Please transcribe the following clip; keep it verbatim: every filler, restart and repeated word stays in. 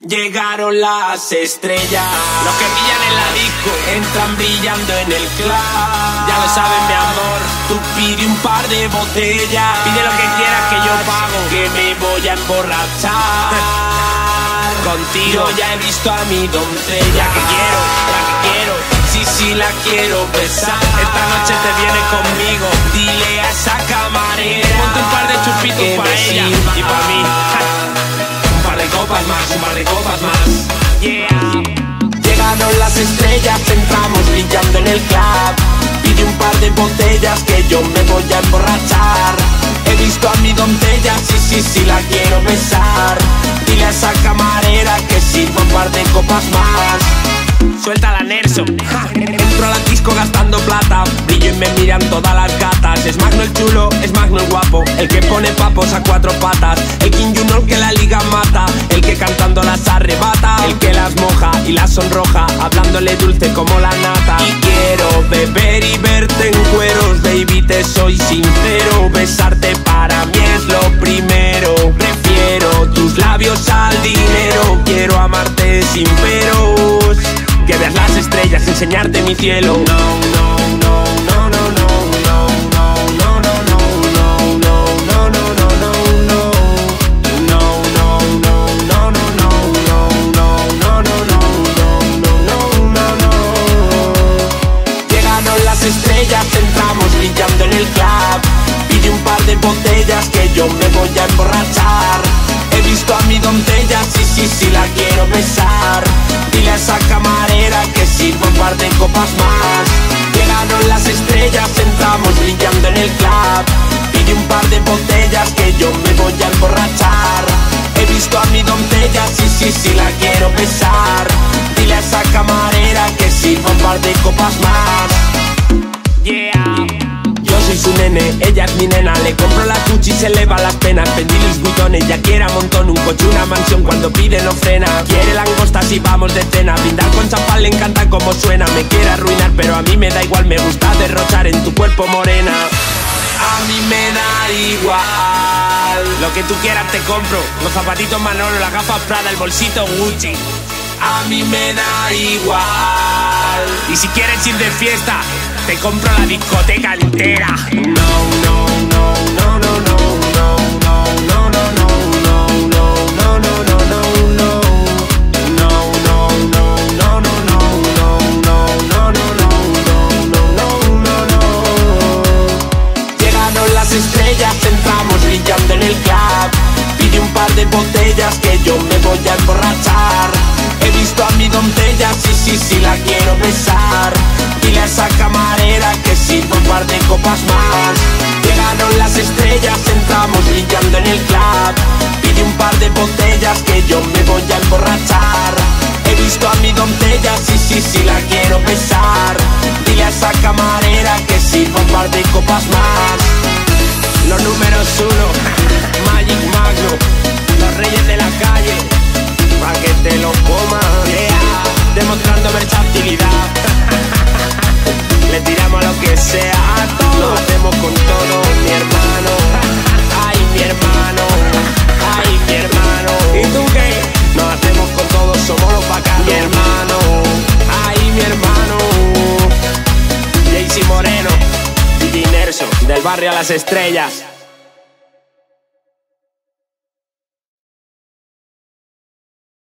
Llegaron las estrellas, los que brillan en la disco, entran brillando en el club. Ya lo saben, mi amor, tú pide un par de botellas, pide lo que quieras que yo pago, que me voy a emborrachar. Contigo yo ya he visto a mi doncella, la que quiero, la que quiero, sí, sí la quiero besar. Esta noche te vienes conmigo, dile a esa camarera, ponte un par de chupitos para ella sirva. y para mí. Un par de copas más, un par de copas más. Yeah. Llegaron las estrellas, entramos brillando en el club. Pide un par de botellas que yo me voy a emborrachar. He visto a mi doncella, sí, sí, sí la quiero besar. Dile a esa camarera que sirva un par de copas más. Suelta la Nerso. Ja. Entro a la disco gastando plata, brillo y me miran todas las gatas. Es Magno el chulo, es Magno el guapo, el que pone papos a cuatro patas, el King Junior que la liga mata, el que cantando las arrebata, el que las moja y las sonroja, hablándole dulce como la nata. Y quiero beber y verte en cueros, baby, te soy sincero. Besarte para mí es lo primero, prefiero tus labios al dinero. Quiero amarte sin peros, que veas las estrellas, enseñarte mi cielo. No, no, no, no, no, no, no, no, no, no, no, no, no, no, no, no, no. Llegaron las estrellas, entramos brillando en el club. Pide un par de botellas que yo me voy a emborrachar. He visto a mi doncella, sí, sí, sí la quiero besar. Dile a esa camarera que sirva un par de copas más. Llegaron las estrellas, entramos brillando en el club. Pide un par de botellas que yo me voy a emborrachar. He visto a mi doncella, sí, sí, sí la quiero besar. Dile a esa camarera que sirva un par de copas más. Yeah. Yo soy su nene, ella es mi nena. Le compro la Gucci y se le va las penas. Vendí Louis Vuitton, ella quiere un montón. Un coche, una mansión, cuando pide no frena. Quiere langostas y vamos de cena. Brindar con champán le encanta como suena. Me quiere arruinar pero a mí me da igual. Me gusta derrochar en tu cuerpo morena. A mí me da igual. Lo que tú quieras te compro. Los zapatitos Manolo, las gafas Prada, el bolsito Gucci. A mí me da igual. Y si quieres ir de fiesta, te compro la discoteca entera. No, no, no, no, no, no, no, no, no, no, no, no, no, no, no. Estrellas, entramos brillando en el club. Pide un par de botellas que yo me voy a emborrachar. He visto a mi doncella, sí, sí, sí la quiero besar. Dile a esa camarera que sirva un par de copas más. Llegaron las estrellas, entramos brillando en el club. Pide un par de botellas que yo me voy a emborrachar. He visto a mi doncella, sí, sí, sí la quiero besar. Dile a esa camarera que sirva un par de copas más. Los números uno, Magic Magno, los reyes de la calle, pa' que te lo comas, yeah. Demostrando versatilidad. Le tiramos a lo que sea, a todo. Lo hacemos con todo, mi hermano. Ay, mi hermano, ay, mi hermano. ¿Y tú qué? Nos hacemos con todo, somos los bacanos. Mi hermano, ay, mi hermano. Jaycee Moreno, D J Nerso, del barrio a las estrellas.